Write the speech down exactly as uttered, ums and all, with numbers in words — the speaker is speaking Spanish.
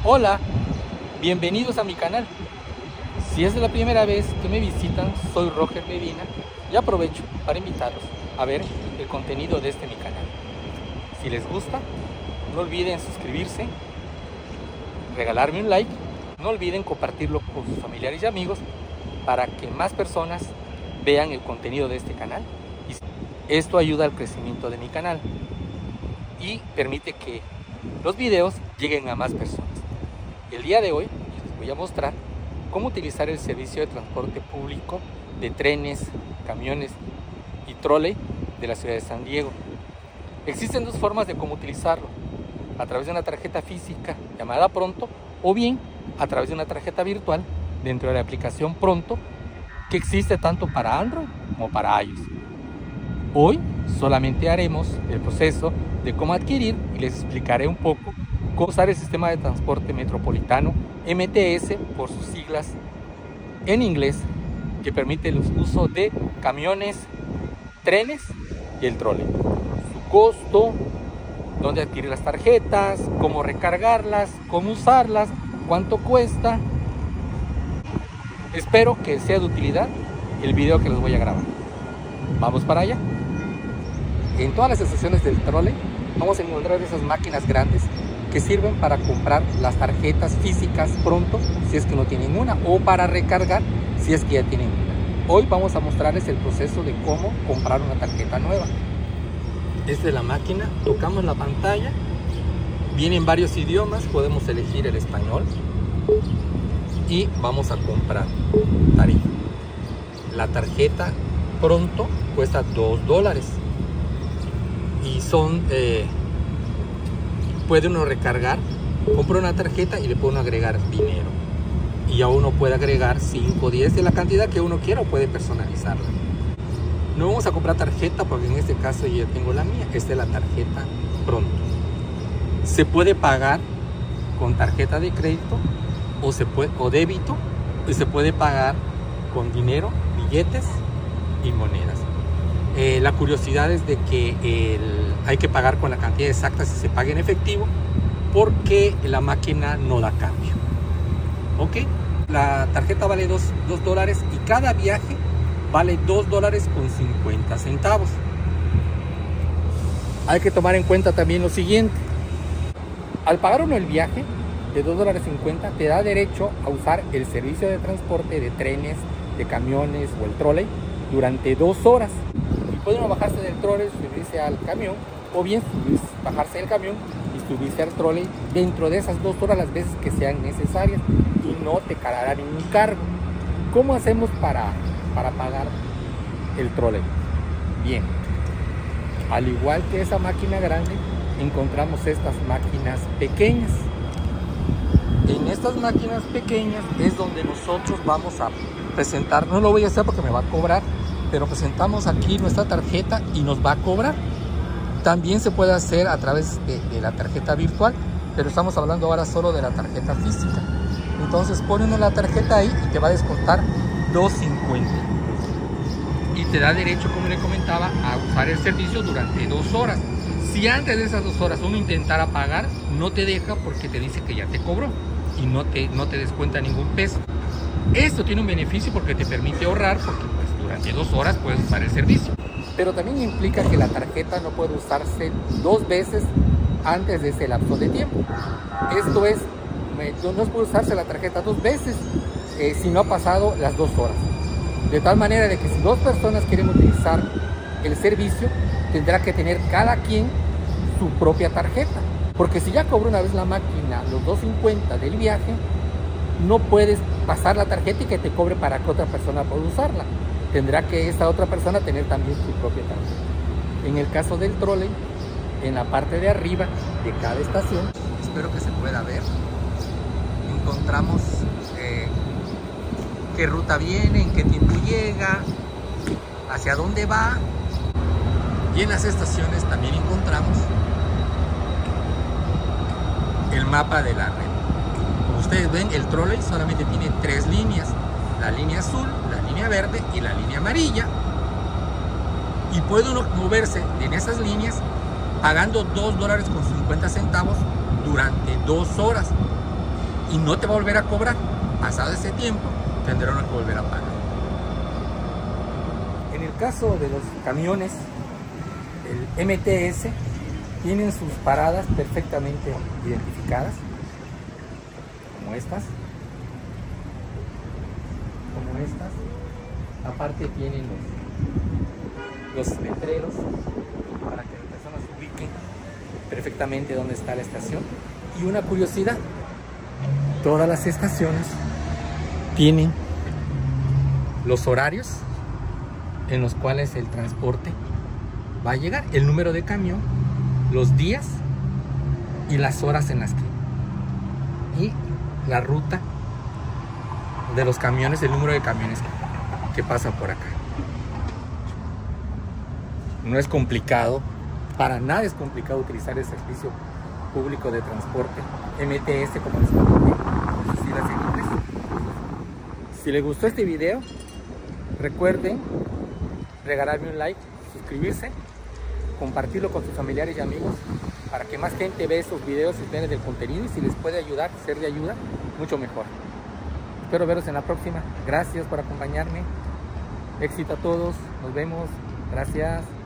Hola, bienvenidos a mi canal. Si es la primera vez que me visitan, soy Roger Medina y aprovecho para invitarlos a ver el contenido de este mi canal. Si les gusta, no olviden suscribirse, regalarme un like, no olviden compartirlo con sus familiares y amigos para que más personas vean el contenido de este canal. Y esto ayuda al crecimiento de mi canal y permite que los videos lleguen a más personas. El día de hoy les voy a mostrar cómo utilizar el servicio de transporte público de trenes, camiones y troley de la ciudad de San Diego. Existen dos formas de cómo utilizarlo: a través de una tarjeta física llamada Pronto, o bien a través de una tarjeta virtual dentro de la aplicación Pronto, que existe tanto para Android como para iOS. Hoy solamente haremos el proceso de cómo adquirir y les explicaré un poco cómo usar el sistema de transporte metropolitano M T S por sus siglas en inglés, que permite el uso de camiones, trenes y el troley. Su costo, dónde adquirir las tarjetas, cómo recargarlas, cómo usarlas, cuánto cuesta. Espero que sea de utilidad el video que les voy a grabar. Vamos para allá. En todas las estaciones del troley vamos a encontrar esas máquinas grandes que sirven para comprar las tarjetas físicas Pronto si es que no tienen una, o para recargar si es que ya tienen una. Hoy vamos a mostrarles el proceso de cómo comprar una tarjeta nueva. Esta es la máquina, tocamos la pantalla, vienen varios idiomas, podemos elegir el español y vamos a comprar tarifa. La tarjeta Pronto cuesta dos dólares y son eh, puede uno recargar, compra una tarjeta y le puede uno agregar dinero, y a uno puede agregar cinco, diez de la cantidad que uno quiera, o puede personalizarla. No vamos a comprar tarjeta porque en este caso yo ya tengo la mía. Esta es la tarjeta Pronto. Se puede pagar con tarjeta de crédito o, se puede, o débito, y se puede pagar con dinero, billetes y monedas. Eh, la curiosidad es de que el, hay que pagar con la cantidad exacta si se paga en efectivo, porque la máquina no da cambio. ¿Ok? La tarjeta vale dos dólares y cada viaje vale dos dólares con cincuenta centavos. Hay que tomar en cuenta también lo siguiente: al pagar uno el viaje de dos dólares cincuenta, te da derecho a usar el servicio de transporte de trenes, de camiones o el trolley durante dos horas. Puede uno bajarse del trolley, subirse al camión, o bien subirse, bajarse del camión y subirse al trolley dentro de esas dos horas las veces que sean necesarias, y no te cargará ningún cargo. ¿Cómo hacemos para, para pagar el trolley? Bien, al igual que esa máquina grande, encontramos estas máquinas pequeñas. En estas máquinas pequeñas es donde nosotros vamos a presentar, no lo voy a hacer porque me va a cobrar, pero presentamos aquí nuestra tarjeta y nos va a cobrar. También se puede hacer a través de, de la tarjeta virtual, pero estamos hablando ahora solo de la tarjeta física. Entonces ponen la tarjeta ahí y te va a descontar dos cincuenta y te da derecho, como le comentaba, a usar el servicio durante dos horas. Si antes de esas dos horas uno intentara pagar, no te deja porque te dice que ya te cobró y no te, no te descuenta ningún peso. Esto tiene un beneficio porque te permite ahorrar, porque pues, durante dos horas puedes usar el servicio. Pero también implica que la tarjeta no puede usarse dos veces antes de ese lapso de tiempo. Esto es, no puede usarse la tarjeta dos veces eh, si no ha pasado las dos horas. De tal manera de que si dos personas quieren utilizar el servicio, tendrá que tener cada quien su propia tarjeta. Porque si ya cobró una vez la máquina los dos cincuenta del viaje, no puedes pasar la tarjeta y que te cobre para que otra persona pueda usarla. Tendrá que esta otra persona tener también su propia tarjeta. En el caso del trolley, en la parte de arriba de cada estación, espero que se pueda ver, encontramos eh, qué ruta viene, en qué tiempo llega, hacia dónde va. Y en las estaciones también encontramos el mapa de la red. Como ustedes ven, el trolley solamente tiene tres líneas: la línea azul, la línea verde y la línea amarilla, y puede uno moverse en esas líneas pagando dos dólares con cincuenta centavos durante dos horas. y no te va a volver a cobrar. Pasado ese tiempo, tendrán que volver a pagar. En el caso de los camiones, el M T S tienen sus paradas perfectamente identificadas, como estas, como estas. Aparte tienen los, los letreros para que las personas ubiquen perfectamente dónde está la estación. Y una curiosidad, todas las estaciones tienen los horarios en los cuales el transporte va a llegar, el número de camión, los días y las horas en las que, y la ruta de los camiones, el número de camiones que, que pasa por acá. No es complicado, para nada es complicado utilizar el servicio público de transporte M T S, como les comenté, por sus siglas en inglés. Si les gustó este video, recuerden regalarme un like, suscribirse, compartirlo con sus familiares y amigos para que más gente vea estos videos y vean el contenido, y si les puede ayudar, ser de ayuda, mucho mejor. Espero veros en la próxima. Gracias por acompañarme. Éxito a todos. Nos vemos. Gracias.